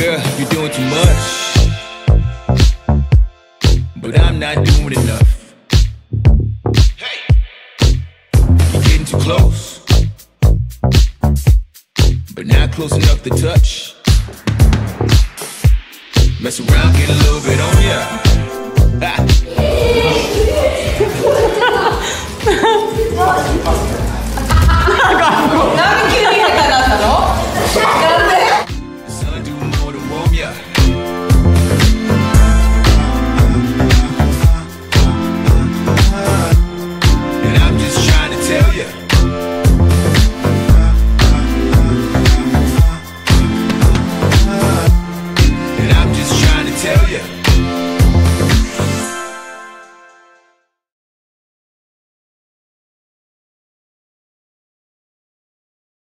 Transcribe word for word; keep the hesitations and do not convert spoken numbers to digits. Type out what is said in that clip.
Girl, you're doing too much, but I'm not doing enough. Hey, you're getting too close, but not close enough to touch. Mess around, get a little bit on ya. Ha.